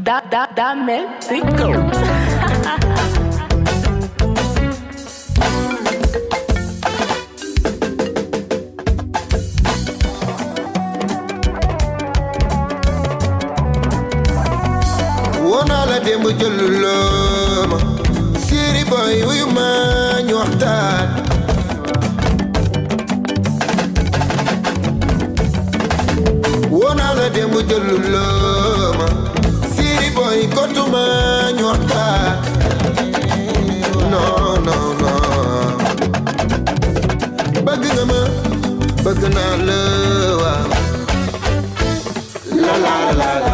Dame Pico. Wona la demb jëluloo ma Siri boy wuyu ma ñu waxtaan Wona la demb jëluloo ma Siri boy kotuma ñu waxtaan non non non bëgg nga ma bëgg naa la waaw la la la la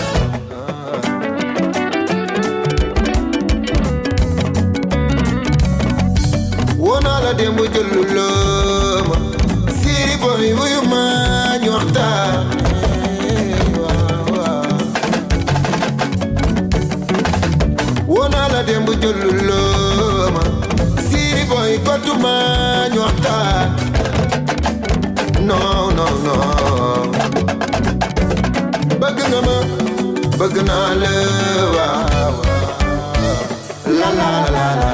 Wona la demb jëluloo ma Siri boy wuyu ma ñu waxtaan Wona la demb jëluloo ma Siri boy kotuma ñu waxtaan non non non bëgg nga ma bëgg naa la waaw la la la la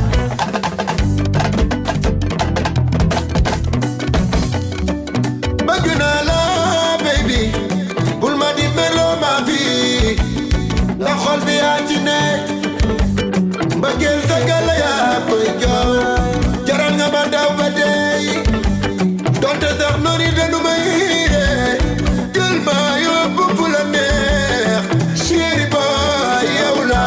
bëgg naa la baby bul ma di meloo ma vie ndax xol bi yaa ci ne mbëggeel sa gala yaa koy jox jaral nga ma daw ba dey donte sax noonu danu ma yire jël ma yóbbu fu la neex chéri boy yow la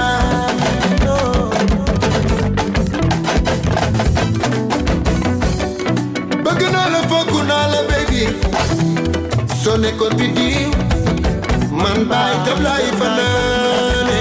bëgg naa la fokk naa la baby soo nekkoon bi diw man baay tab laay fanaane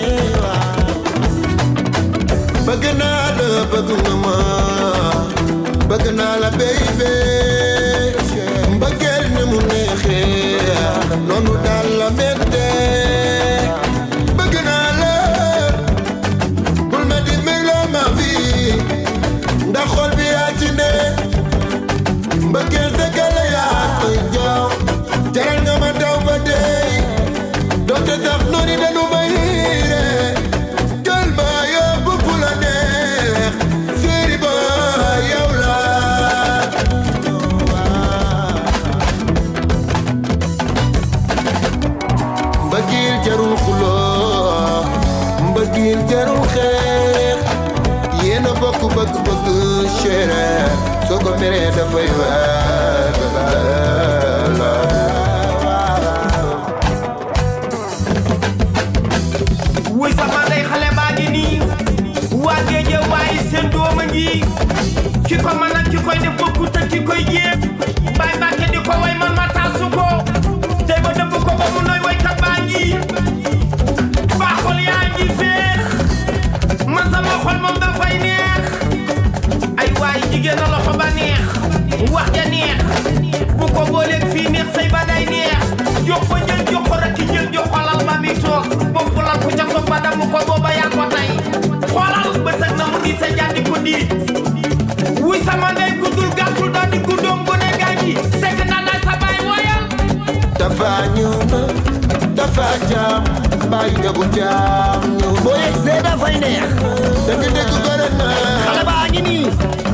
bëgg naa la bëgg nga ma bëgg naa la baby mbëggeel ni mu neexee noonu daal la mettee bëgg naa la bul ma di meloo ma vie ndax xol bi yaa ci ne mbëggeel sa gala yaa koy jox jaral nga ma daw ba dey donte sax noonu danu ma yire jël ma yóbbu fu la neex Siri boy yow la mbëggeel jarul xuloo mbëggeel jarul xeex yéen a bokk bëgg-bëgg chéri soo ko meree dafay wuy sama day xale baa ngi nii waa géeje waaye seen doom a ngi ki ko mën ak ki koy def bokkut ak ki koy jéem Baay Mbàkke di ko way man ma taasu ko tey ba dëbb ko ba mu noy waykat baa ngi baaxul yaa ngi féex man sama xol moom dafay neex ay waay jigéen a loxo ba neex wax ja neex bu ko booleeg fii neex say ba day neex jox ko jël jox ko rakki jël jox xolal ba mi toog bopp la ko ca toog ba damu ko booba yaa ko tey xoolal ba sëg na mu di sa jàddi ko di wuy sama ndey guddul gàttul daal di guddoom bu ne gaa ji sekk na la sa baay woyal dafa ñëw na dafa jaam bàyyi jabu jaam ñëw boo yegg see dafay neex dëgg-dëgg gore na xale baa ngi nii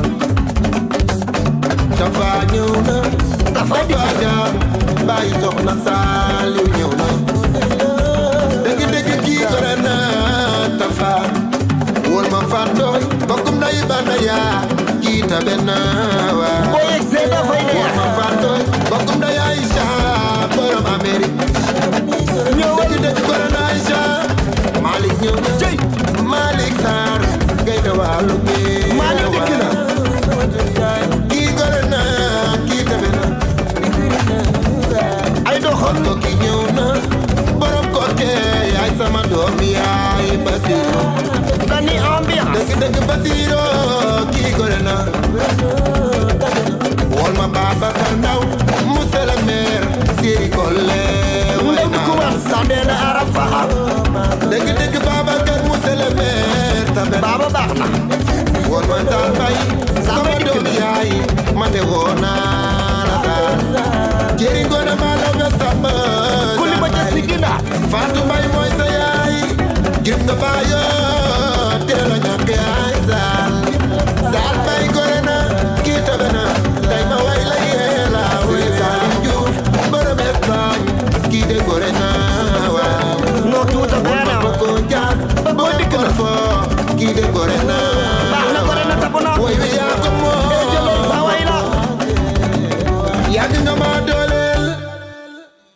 dafa ñëw na dafa jaam bàyyi soxna Saaliw ñëw na dëgg-dëgg kii gore na dafa wol ma fàndooy bokkum nday bana yaa kii tabe na waa boo yegg see dafay wol neex ma fàndooy bokkum nday Aïcha borom Amérique dëgg-dëgg gore na Aïcha Malick ñëw na cey Malick Sarr gay da wàllu gi Malick dikk na kii gore na kii tabe na ay doxal ko ki ñëw na borom koke yaay sama doom yaay Basiro dani ambiance dëgg-dëgg Basiro kii gore na wol ma Babacar Ndaw monsieur le maire Siri Kolle way ndem ku war sandeel arab faxal dëgg-dëgg Babacar monsieur le maire tabe baaba baax na wol ma Sall Mbaye sama doom yaay man de woo naa la Sall jëri ngona ma la be samba kuli ba ca sigina Fatou Mbaye mooy nga bayo teel a ñàkk ay Zal bay gore na kii tabe na tey ma way la yeela way Salim Diouf borom Espagne kii de gore na waaw no tuuta bena ko jaar bo dikk na fo kii de gore na